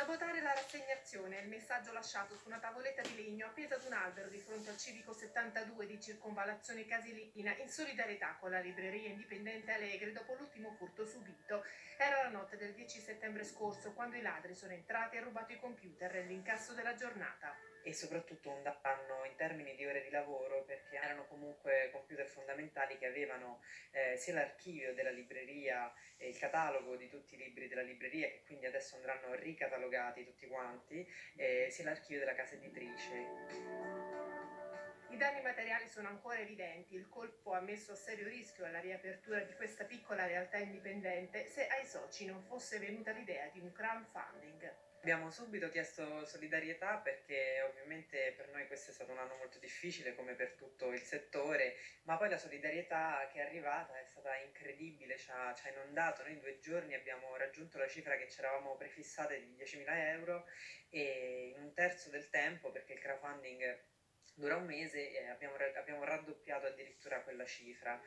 Sabotare la rassegnazione è il messaggio lasciato su una tavoletta di legno appesa ad un albero di fronte al civico 72 di Circonvallazione Casilina, in solidarietà con la libreria indipendente Alegre dopo l'ultimo furto subito. Era la notte del 10 settembre scorso, quando i ladri sono entrati e rubato i computer e l'incasso della giornata. E soprattutto un danno in termini di ore di lavoro, perché erano comunque computer fondamentali che avevano sia l'archivio della libreria, il catalogo di tutti i libri della libreria, che quindi adesso andranno ricatalogati tutti quanti, sia l'archivio della casa editrice. I danni materiali sono ancora evidenti, il colpo ha messo a serio rischio la riapertura di questa piccola realtà indipendente se ai soci non fosse venuta l'idea di un crowdfunding. Abbiamo subito chiesto solidarietà perché ovviamente per noi questo è stato un anno molto difficile come per tutto il settore, ma poi la solidarietà che è arrivata è stata incredibile, ci ha inondato. Noi in 2 giorni abbiamo raggiunto la cifra che ci eravamo prefissate di 10.000 euro e in un terzo del tempo, perché il crowdfunding dura un mese, e abbiamo raddoppiato addirittura quella cifra.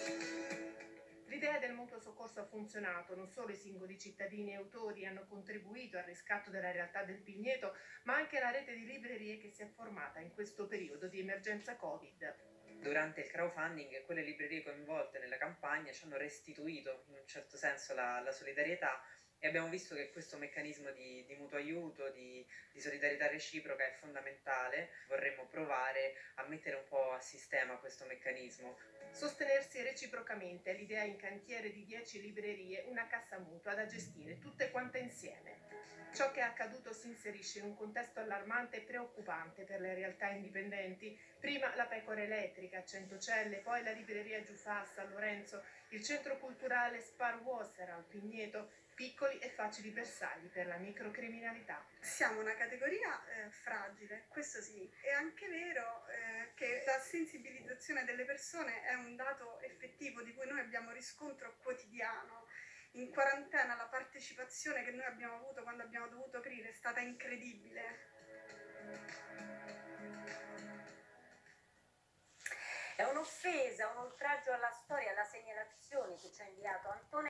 L'idea del mutuo soccorso ha funzionato, non solo i singoli cittadini e autori hanno contribuito al riscatto della realtà del Pigneto, ma anche la rete di librerie che si è formata in questo periodo di emergenza Covid. Durante il crowdfunding quelle librerie coinvolte nella campagna ci hanno restituito in un certo senso la solidarietà, e abbiamo visto che questo meccanismo di mutuo aiuto, di solidarietà reciproca è fondamentale. Vorremmo provare a mettere un po' a sistema questo meccanismo. Sostenersi reciprocamente è l'idea in cantiere di 10 librerie, una cassa mutua da gestire tutte quante insieme. Ciò che è accaduto si inserisce in un contesto allarmante e preoccupante per le realtà indipendenti. Prima la Pecora Elettrica a Centocelle, poi la libreria Giuffà a San Lorenzo, il centro culturale Spar Wasser al Pigneto, piccoli e facili bersagli per la microcriminalità. Siamo una categoria fragile, questo sì. È anche vero che la sensibilizzazione delle persone è un dato effettivo di cui noi abbiamo riscontro quotidiano. In quarantena la partecipazione che noi abbiamo avuto quando abbiamo dovuto aprire è stata incredibile. È un'offesa, un oltraggio alla storia, alla segnalazione che ci ha inviato Antonella.